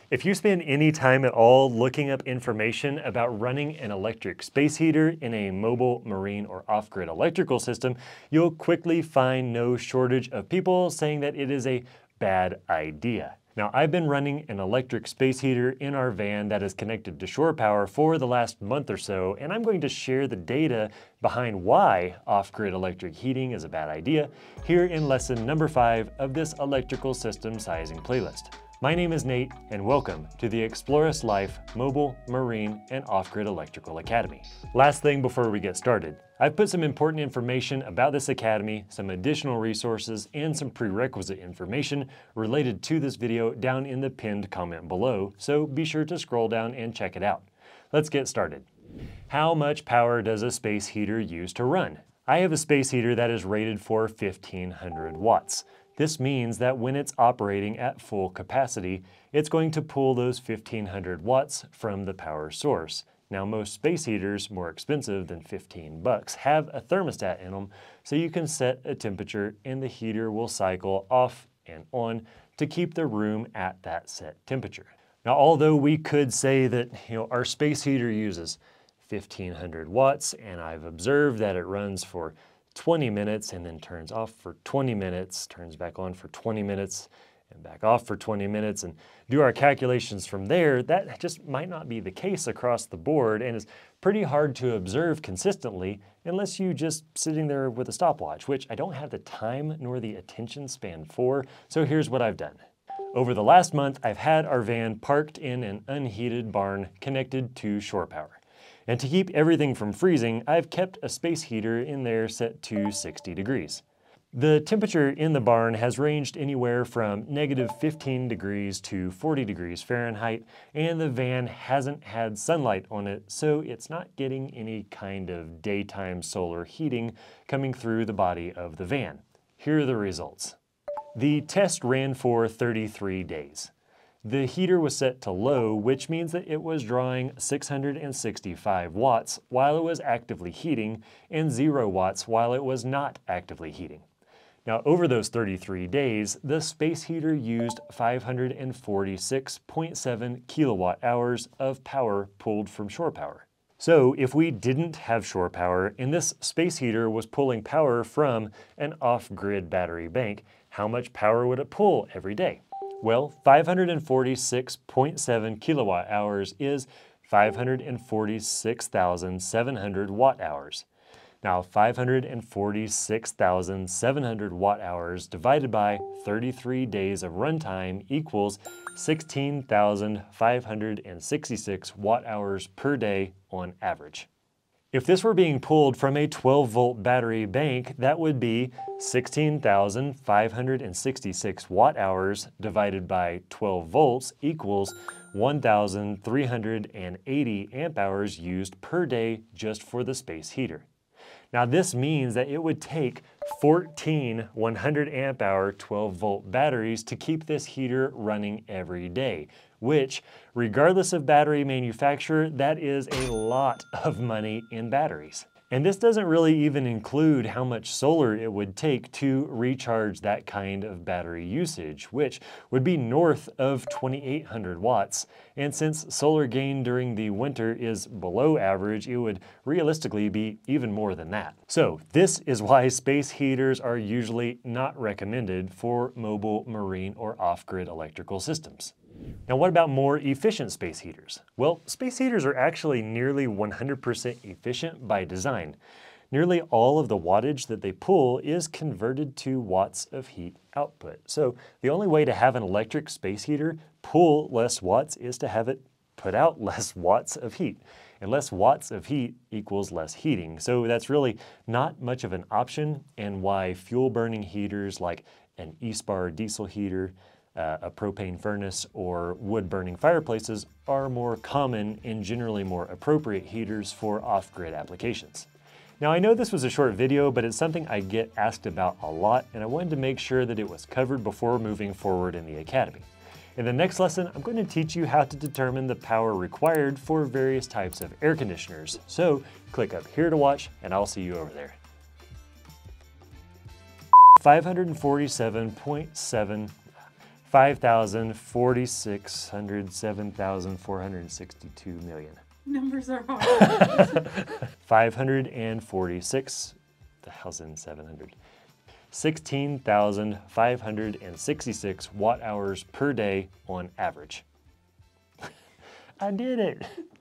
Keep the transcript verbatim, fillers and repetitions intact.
If you spend any time at all looking up information about running an electric space heater in a mobile, marine, or off-grid electrical system, you'll quickly find no shortage of people saying that it is a bad idea. Now, I've been running an electric space heater in our van that is connected to shore power for the last month or so, and I'm going to share the data behind why off-grid electric heating is a bad idea here in lesson number five of this electrical system sizing playlist. My name is Nate, and welcome to the explorist.life Mobile, Marine, and Off-Grid Electrical Academy. Last thing before we get started, I've put some important information about this academy, some additional resources, and some prerequisite information related to this video down in the pinned comment below, so be sure to scroll down and check it out. Let's get started. How much power does a space heater use to run? I have a space heater that is rated for fifteen hundred watts. This means that when it's operating at full capacity, it's going to pull those fifteen hundred watts from the power source. Now, most space heaters, more expensive than fifteen bucks, have a thermostat in them, so you can set a temperature and the heater will cycle off and on to keep the room at that set temperature. Now, although we could say that, you know, our space heater uses fifteen hundred watts, and I've observed that it runs for twenty minutes and then turns off for twenty minutes, turns back on for twenty minutes, and back off for twenty minutes, and do our calculations from there, that just might not be the case across the board and is pretty hard to observe consistently unless you just sitting there with a stopwatch, which I don't have the time nor the attention span for, so here's what I've done. Over the last month, I've had our van parked in an unheated barn connected to shore power. And to keep everything from freezing, I've kept a space heater in there set to sixty degrees. The temperature in the barn has ranged anywhere from negative fifteen degrees to forty degrees Fahrenheit, and the van hasn't had sunlight on it, so it's not getting any kind of daytime solar heating coming through the body of the van. Here are the results. The test ran for thirty-three days. The heater was set to low, which means that it was drawing six hundred sixty-five watts while it was actively heating and zero watts while it was not actively heating. Now, over those thirty-three days, the space heater used five hundred forty-six point seven kilowatt hours of power pulled from shore power. So if we didn't have shore power and this space heater was pulling power from an off-grid battery bank, how much power would it pull every day? Well, five hundred forty-six point seven kilowatt hours is five hundred forty-six thousand seven hundred watt hours. Now, five hundred forty-six thousand seven hundred watt hours divided by thirty-three days of runtime equals sixteen thousand five hundred sixty-six watt hours per day on average. If this were being pulled from a twelve volt battery bank, that would be sixteen thousand five hundred sixty-six watt hours divided by twelve volts equals one thousand three hundred eighty amp hours used per day just for the space heater. Now, this means that it would take fourteen one hundred amp hour twelve volt batteries to keep this heater running every day, which, regardless of battery manufacturer, that is a lot of money in batteries. And this doesn't really even include how much solar it would take to recharge that kind of battery usage, which would be north of twenty-eight hundred watts. And since solar gain during the winter is below average, it would realistically be even more than that. So this is why space heaters are usually not recommended for mobile, marine, or off-grid electrical systems. Now, what about more efficient space heaters? Well, space heaters are actually nearly one hundred percent efficient by design. Nearly all of the wattage that they pull is converted to watts of heat output. So the only way to have an electric space heater pull less watts is to have it put out less watts of heat. And less watts of heat equals less heating. So that's really not much of an option, and why fuel burning heaters like an E-Spar diesel heater, Uh, a propane furnace, or wood-burning fireplaces are more common and generally more appropriate heaters for off-grid applications. Now, I know this was a short video, but it's something I get asked about a lot, and I wanted to make sure that it was covered before moving forward in the academy. In the next lesson, I'm going to teach you how to determine the power required for various types of air conditioners. So click up here to watch, and I'll see you over there. five hundred forty-seven point seven five thousand forty-six hundred seven thousand four hundred sixty-two million. Numbers are hard. five hundred forty-six thousand seven hundred. sixteen thousand five hundred sixty-six watt hours per day on average. I did it.